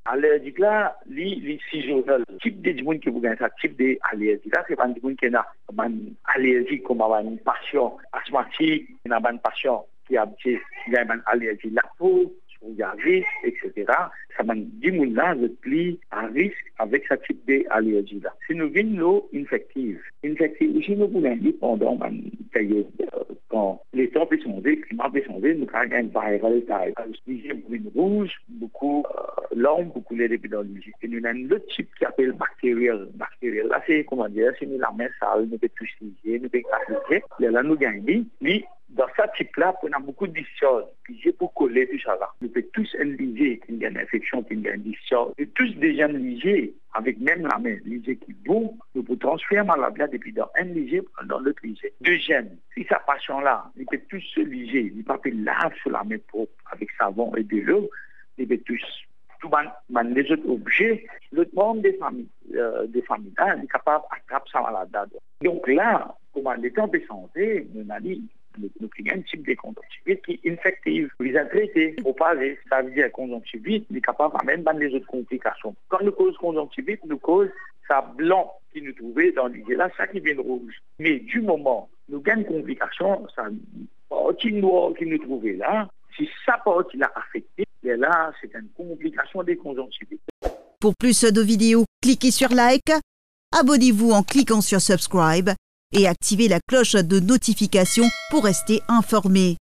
allergique là, les saisonnel. Type de gens qui vous gagnent ça, type d'allergie là, c'est pas des gens qui ont une allergie comme une passion asthmatique, une passion qui a une allergie la peau, gavis, etc. Ça m'a dit que là, je suis à risque avec ce type d'allergie là. Si nous venons l'eau infective, si nous voulons dire pendant une période, quand les temps peut changer, le climat peut changer, nous avons un viral type, brune rouge, beaucoup l'homme, beaucoup les épidémies. Et nous avons un autre type qui s'appelle bactériel. Bactériel, là, c'est comment dire, c'est nous la main sale, nous pouvons tous liger, nous pouvons appliquer. Là, nous gagnons. Mais dans ce type-là, on a beaucoup de discharge. Puis j'ai pour coller tout ça là. Nous pouvons tous liger, qu'il y a une infection, qu'il y a une discharge. Et tous déjà liger, avec même la main, liger qui est bon, nous pouvons transférer la maladie depuis dans un liger dans l'autre liger. Deuxième, si sa passion-là, il peut tous se liger, il peut laver sur la main propre avec savon et de l'eau, il peut tous tout les autres objets, l'autre membre des familles, là, est capable d'attraper sa maladie. Donc là, comment les temps de santé, nous avons dit, nous avons un type de conjonctivite qui est infective. Vous les traiter au palais, ça veut dire conjonctivite, il est capable d'amener les autres complications. Quand nous cause conjonctivite, nous cause ça blanc qui nous trouvait dans l'idée là, ça qui vient de rouge. Mais du moment où nous avons une complication, ça partie noire qui nous trouvait là, si ça partie l'a affecté, là, c'est une complication des conjonctivites. Pour plus de vidéos, cliquez sur like, abonnez-vous en cliquant sur subscribe et activez la cloche de notification pour rester informé.